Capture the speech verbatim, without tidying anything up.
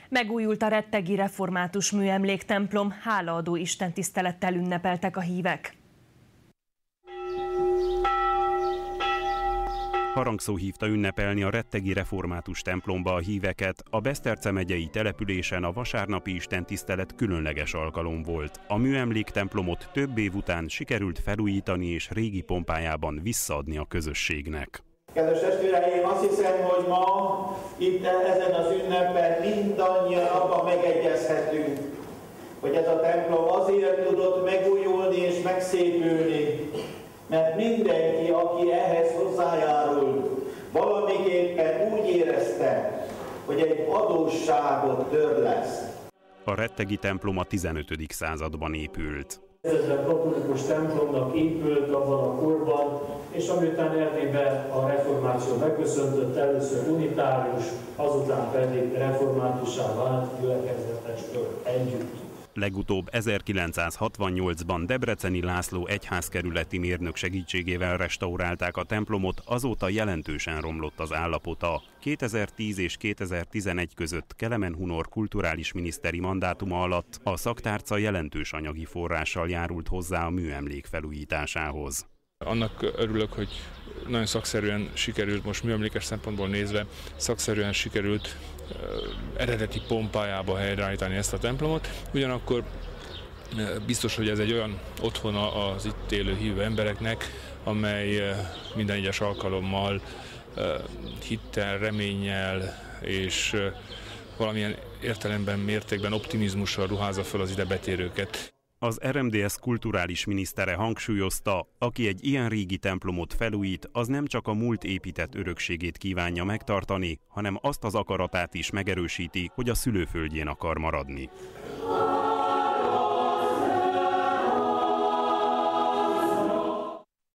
Megújult a rettegi református műemléktemplom, hálaadó istentisztelettel ünnepeltek a hívek. Harangszó hívta ünnepelni a rettegi református templomba a híveket. A Beszterce megyei településen a vasárnapi istentisztelet különleges alkalom volt. A műemléktemplomot több év után sikerült felújítani és régi pompájában visszaadni a közösségnek. Kedves testvéreim, azt hiszem, hogy ma itt ezen az ünnepen mindannyian abban megegyezhetünk, hogy ez a templom azért tudott megújulni és megszépülni, mert mindenki, aki ehhez hozzájárult, valamiképpen úgy érezte, hogy egy adósságot törleszt. A rettegi templom a tizenötödik században épült. Ez a katolikus templomnak épült abban a korban, és amiután Erdélyben a reformáció megköszöntött, először unitárius, azután pedig reformátussá vált gyülekezetestől együtt. Legutóbb ezerkilencszázhatvannyolcban Debreceni László egyházkerületi mérnök segítségével restaurálták a templomot, azóta jelentősen romlott az állapota. kétezer-tíz és kétezer-tizenegy között Kelemen Hunor kulturális miniszteri mandátuma alatt a szaktárca jelentős anyagi forrással járult hozzá a műemlék felújításához. Annak örülök, hogy nagyon szakszerűen sikerült, most műemlékes szempontból nézve, szakszerűen sikerült uh, eredeti pompájába helyreállítani ezt a templomot. Ugyanakkor uh, biztos, hogy ez egy olyan otthona az itt élő hívő embereknek, amely uh, minden egyes alkalommal uh, hittel, reménnyel és uh, valamilyen értelemben, mértékben optimizmussal ruházza fel az ide betérőket. Az er em dé es kulturális minisztere hangsúlyozta, aki egy ilyen régi templomot felújít, az nem csak a múlt épített örökségét kívánja megtartani, hanem azt az akaratát is megerősíti, hogy a szülőföldjén akar maradni.